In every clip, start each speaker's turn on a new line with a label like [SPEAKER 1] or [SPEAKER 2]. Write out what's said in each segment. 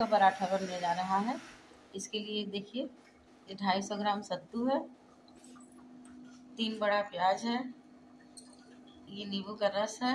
[SPEAKER 1] का पराठा बनने जा रहा है। इसके लिए देखिए, ये 250 ग्राम सत्तू है, 3 बड़ा प्याज है, ये नींबू का रस है,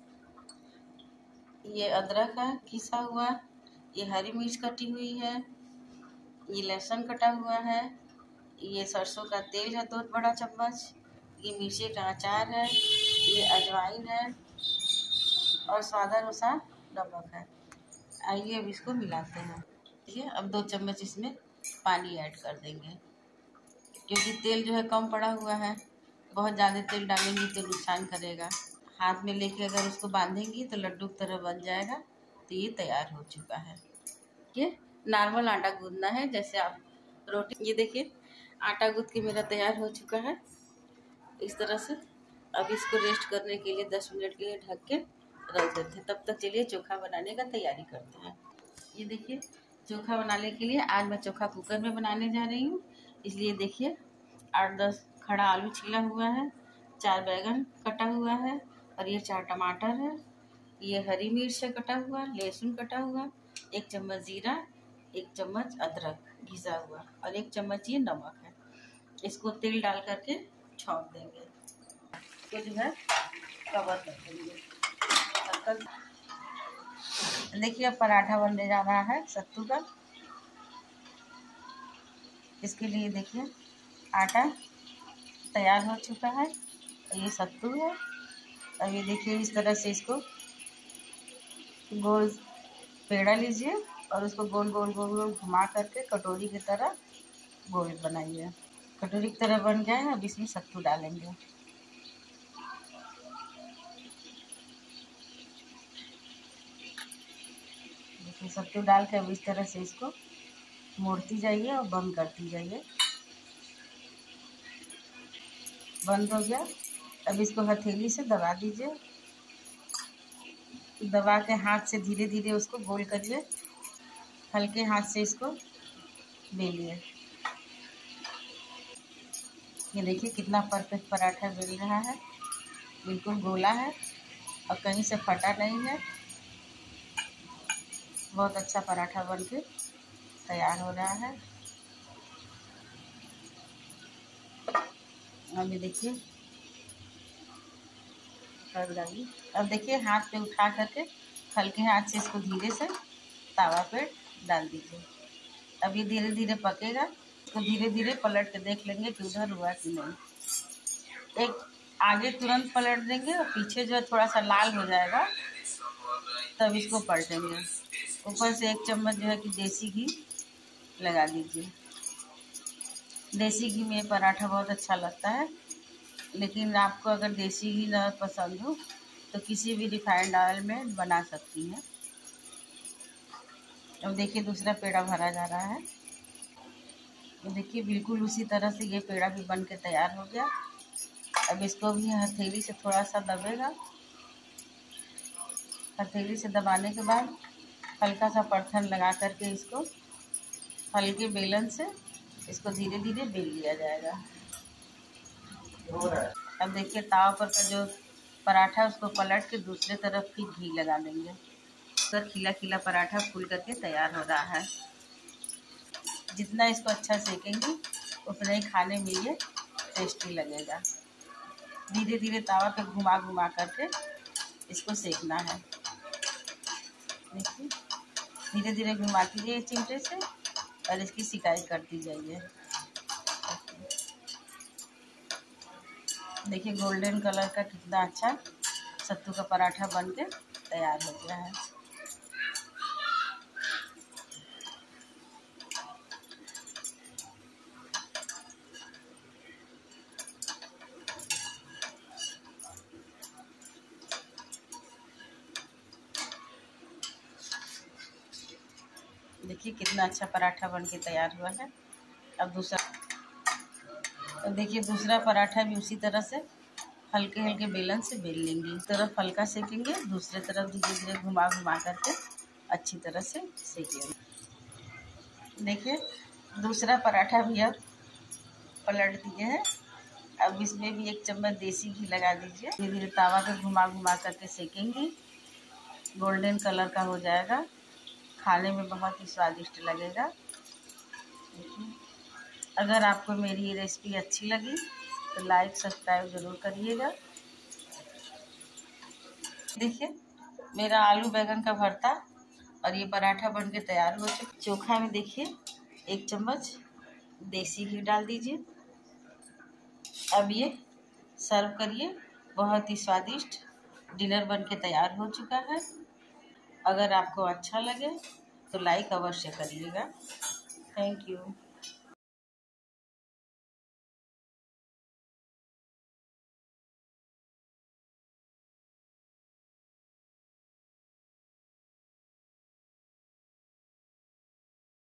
[SPEAKER 1] ये अदरक है घिसा हुआ, ये हरी मिर्च कटी हुई है, ये लहसुन कटा हुआ है, ये सरसों का तेल है 2 बड़ा चम्मच, ये मिर्ची का अचार है, ये अजवाइन है और स्वादानुसार नमक है। आइए अब इसको मिलाते हैं। ठीक है, अब 2 चम्मच इसमें पानी ऐड कर देंगे, क्योंकि तेल जो है कम पड़ा हुआ है। बहुत ज़्यादा तेल डालेंगे तो नुकसान करेगा। हाथ में लेके अगर उसको बांधेंगी तो लड्डू की तरह बन जाएगा। तो ये तैयार हो चुका है। ये नॉर्मल आटा गूंदना है, जैसे आप रोटी। ये देखिए, आटा गूंद के मेरा तैयार हो चुका है इस तरह से। अब इसको रेस्ट करने के लिए 10 मिनट के लिए ढक के रख देते हैं। तब तक चलिए चोखा बनाने का तैयारी करते हैं। ये देखिए, चोखा बनाने के लिए आज मैं चोखा कुकर में बनाने जा रही हूँ। इसलिए देखिए, 8-10 खड़ा आलू छिला हुआ है, 4 बैगन कटा हुआ है और ये 4 टमाटर है, ये हरी मिर्च है कटा हुआ, लहसुन कटा हुआ, 1 चम्मच जीरा, 1 चम्मच अदरक घिसा हुआ और 1 चम्मच ये नमक है। इसको तेल डाल करके छौंक देंगे। इसको जो है कवर कर देंगे। देखिए, अब पराठा बनने जा रहा है सत्तू का। इसके लिए देखिए, आटा तैयार हो चुका है, ये सत्तू है। अब ये देखिए, इस तरह से इसको गोल पेड़ा लीजिए और उसको गोल गोल गोल गोल घुमा करके कटोरी की तरह गोल बनाइए। कटोरी की तरह बन गया है। अब इसमें सत्तू डालेंगे। देखिए, सत्तू डाल के अब इस तरह से इसको मोड़ती जाइए और बंद करती जाइए। बंद हो गया। अब इसको हथेली से दबा दीजिए। दबा के हाथ से धीरे धीरे उसको गोल करिए। हल्के हाथ से इसको बेलिए। ये देखिए, कितना परफेक्ट पराठा बेल रहा है। बिल्कुल गोला है और कहीं से फटा नहीं है। बहुत अच्छा पराठा बनके तैयार हो रहा है। अब ये देखिए, कर लगी। अब देखिए, हाथ पे उठा करके हल्के हाथ से इसको धीरे से तावा पे डाल दीजिए। अब ये धीरे धीरे पकेगा। तो धीरे धीरे पलट के देख लेंगे कि उधर हुआ कि नहीं। एक आगे तुरंत पलट देंगे और पीछे जो है थोड़ा सा लाल हो जाएगा, तब इसको पलटेंगे। ऊपर से 1 चम्मच जो है कि देसी घी लगा दीजिए। देसी घी में पराठा बहुत अच्छा लगता है। लेकिन आपको अगर देसी घी ना पसंद हो तो किसी भी रिफाइंड ऑयल में बना सकती हैं। अब देखिए, दूसरा पेड़ा भरा जा रहा है। तो देखिए, बिल्कुल उसी तरह से ये पेड़ा भी बन के तैयार हो गया। अब इसको भी हथेली से थोड़ा सा दबेगा। हथेली से दबाने के बाद हल्का सा परथन लगा करके इसको हल्के बेलन से इसको धीरे धीरे बेल लिया जाएगा। अब देखिए, ताव पर का जो पराठा उसको पलट के दूसरे तरफ फिर घी लगा देंगे। तो खिला खिला पराठा फूल करके तैयार हो रहा है। जितना इसको अच्छा सेकेंगे उतना ही खाने में ये टेस्टी लगेगा। धीरे धीरे तावा पे घुमा घुमा करके इसको सेकना है। देखिए, धीरे धीरे घुमाती जाइए चिमटे से और इसकी सिकाई करती जाइए। देखिए, गोल्डन कलर का कितना अच्छा सत्तू का पराठा बन के तैयार हो गया है। देखिए, कितना अच्छा पराठा बन के तैयार हुआ है। अब देखिए, दूसरा पराठा भी उसी तरह से हल्के हल्के बेलन से बेल लेंगे। एक तरफ हल्का सेकेंगे, दूसरे तरफ धीरे धीरे घुमा घुमा करके अच्छी तरह से सेक लेंगे। देखिए, दूसरा पराठा भी अब पलट दिए हैं। अब इसमें भी 1 चम्मच देसी घी लगा दीजिए। धीरे धीरे तावा पे घुमा घुमा करके सेकेंगे। गोल्डन कलर का हो जाएगा खाने में बहुत ही स्वादिष्ट लगेगा। देखिए, अगर आपको मेरी ये रेसिपी अच्छी लगी तो लाइक सब्सक्राइब ज़रूर करिएगा। देखिए, मेरा आलू बैंगन का भरता और ये पराठा बनके तैयार हो चुका। चोखा में देखिए 1 चम्मच देसी घी डाल दीजिए। अब ये सर्व करिए। बहुत ही स्वादिष्ट डिनर बनके तैयार हो चुका है। अगर आपको अच्छा लगे तो लाइक अवश्य करिएगा। Thank you.